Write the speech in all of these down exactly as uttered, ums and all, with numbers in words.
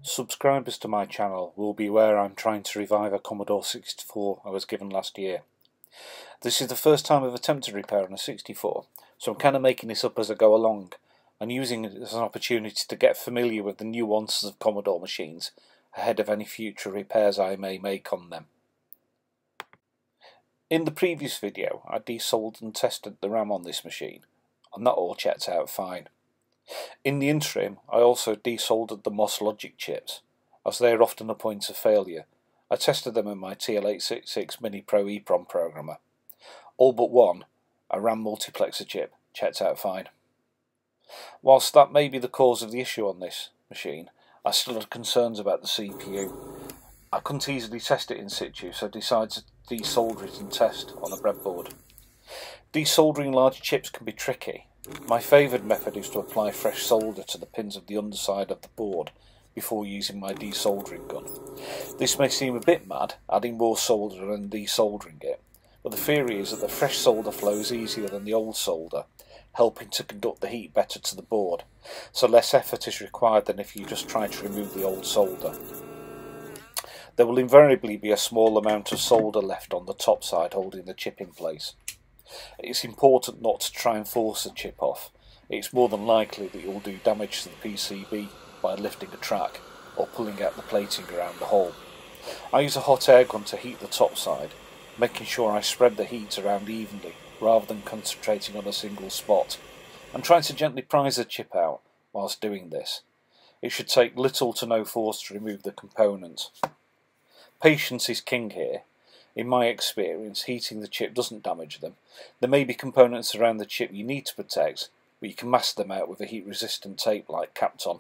Subscribers to my channel will be aware I'm trying to revive a Commodore sixty-four I was given last year. This is the first time I've attempted repair on a sixty-four, so I'm kind of making this up as I go along and using it as an opportunity to get familiar with the nuances of Commodore machines ahead of any future repairs I may make on them. In the previous video I desoldered and tested the RAM on this machine, and that all checked out fine. In the interim, I also desoldered the MOS logic chips, as they are often a point of failure. I tested them in my T L eight sixty-six Mini Pro EEPROM programmer. All but one, a RAM multiplexer chip, checked out fine. Whilst that may be the cause of the issue on this machine, I still had concerns about the C P U. I couldn't easily test it in situ, so I decided to desolder it and test on a breadboard. Desoldering large chips can be tricky. My favoured method is to apply fresh solder to the pins of the underside of the board before using my desoldering gun. This may seem a bit mad, adding more solder and desoldering it, but the theory is that the fresh solder flows easier than the old solder, helping to conduct the heat better to the board, so less effort is required than if you just try to remove the old solder. There will invariably be a small amount of solder left on the top side holding the chip in place. It's important not to try and force the chip off. It's more than likely that you'll do damage to the P C B by lifting a track or pulling out the plating around the hole. I use a hot air gun to heat the top side, making sure I spread the heat around evenly rather than concentrating on a single spot, and trying to gently prise the chip out whilst doing this. It should take little to no force to remove the components. Patience is king here. In my experience, heating the chip doesn't damage them. There may be components around the chip you need to protect, but you can mask them out with a heat-resistant tape like Kapton.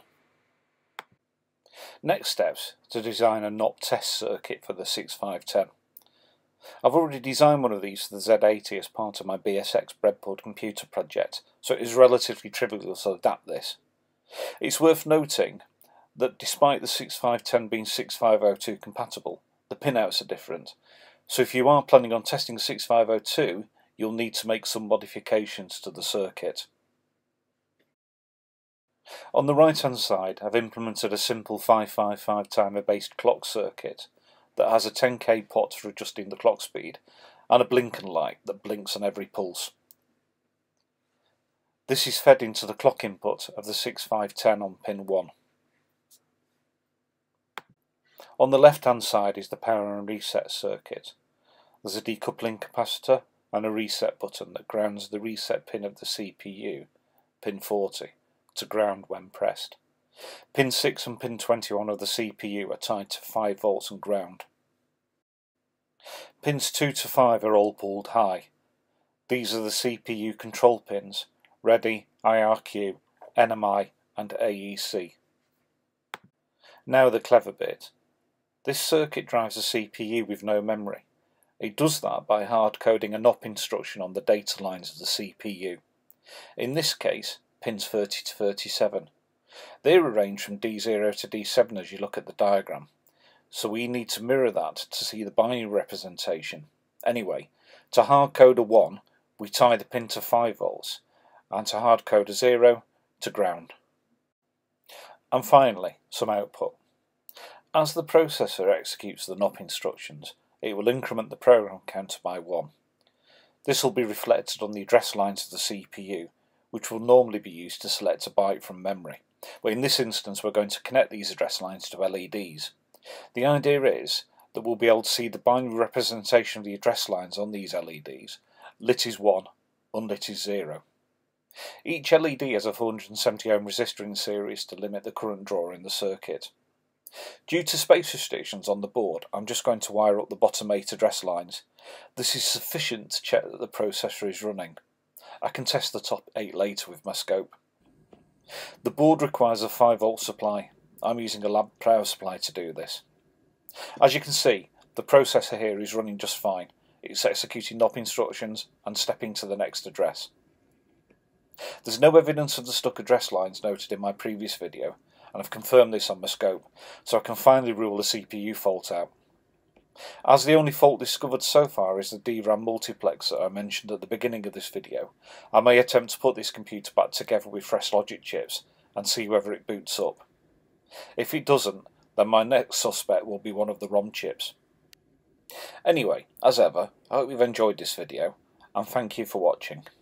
Next steps, to design a N O P test circuit for the sixty-five ten. I've already designed one of these for the Z eighty as part of my B S X breadboard computer project, so it is relatively trivial to adapt this. It's worth noting that despite the sixty-five ten being sixty-five oh two compatible, the pinouts are different. So if you are planning on testing sixty-five oh two, you'll need to make some modifications to the circuit. On the right hand side, I've implemented a simple five five five timer based clock circuit that has a ten K pot for adjusting the clock speed and a blinking light that blinks on every pulse. This is fed into the clock input of the sixty-five ten on pin one. On the left hand side is the power and reset circuit. There's a decoupling capacitor and a reset button that grounds the reset pin of the C P U, pin forty, to ground when pressed. Pin six and pin twenty-one of the C P U are tied to five volts and ground. Pins two to five are all pulled high. These are the C P U control pins, Ready, I R Q, N M I and A E C. Now the clever bit. This circuit drives a C P U with no memory. It does that by hard coding a N O P instruction on the data lines of the C P U. In this case, pins thirty to thirty-seven. They're arranged from D zero to D seven as you look at the diagram, so we need to mirror that to see the binary representation. Anyway, to hard code a one, we tie the pin to five volts, and to hard code a zero, to ground. And finally, some output. As the processor executes the N O P instructions, it will increment the program counter by one. This will be reflected on the address lines of the C P U, which will normally be used to select a byte from memory. But in this instance, we're going to connect these address lines to L E Ds. The idea is that we'll be able to see the binary representation of the address lines on these L E Ds. Lit is one, unlit is zero. Each L E D has a four hundred seventy ohm resistor in series to limit the current draw in the circuit. Due to space restrictions on the board, I'm just going to wire up the bottom eight address lines. This is sufficient to check that the processor is running. I can test the top eight later with my scope. The board requires a five volt supply. I'm using a lab power supply to do this. As you can see, the processor here is running just fine. It's executing N O P instructions and stepping to the next address. There's no evidence of the stuck address lines noted in my previous video, and I've confirmed this on my scope, so I can finally rule the C P U fault out. As the only fault discovered so far is the D RAM multiplexer I mentioned at the beginning of this video, I may attempt to put this computer back together with fresh logic chips and see whether it boots up. If it doesn't, then my next suspect will be one of the ROM chips. Anyway, as ever, I hope you've enjoyed this video, and thank you for watching.